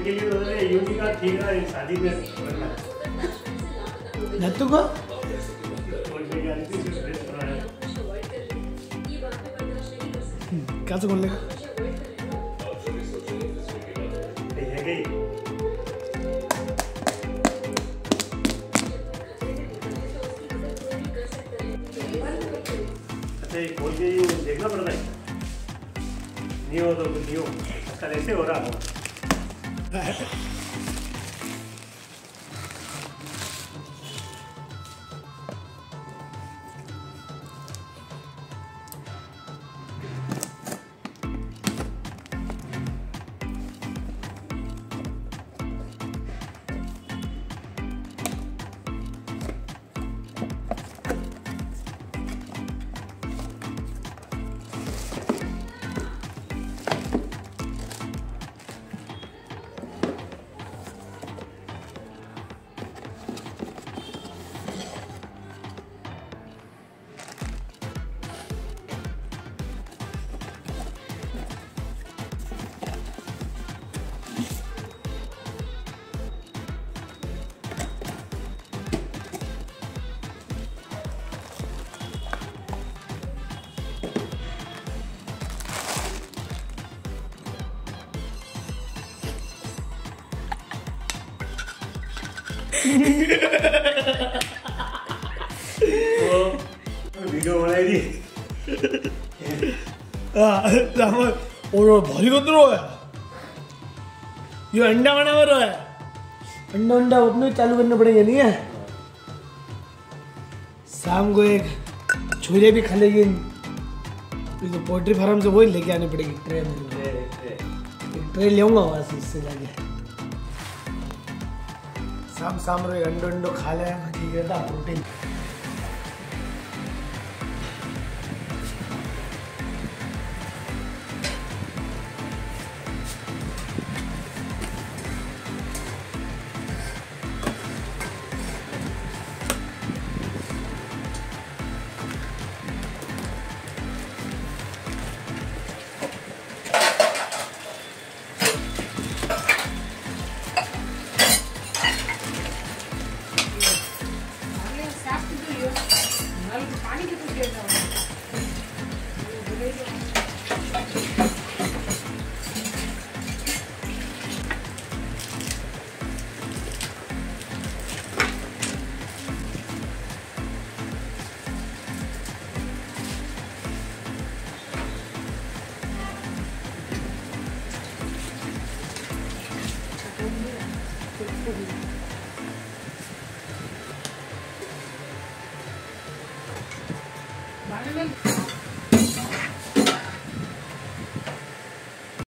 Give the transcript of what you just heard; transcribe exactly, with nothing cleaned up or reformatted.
के लिए तो यूनी का ठीक है शादी में करना ना तू को क्या तो बोल लेगा है गई अच्छा ये खोल के यूँ देखना पड़ता है नहीं हो तो कुछ नहीं हो कल ऐसे हो रहा है वीडियो बनाई दी और भारी को है ये अंडा बना हो रहा है अंडा अंडा उतने चालू करने पड़ेंगे नहीं है शाम को एक छुरे भी खा लेगी तो पोल्ट्री फार्म से वही लेके आनी पड़ेगी ट्रे में ट्रे ले आऊंगा वहां से इससे जाके शाम शाम रो अंडो अंडो खा ले ठीक है था प्रोटीन Vale.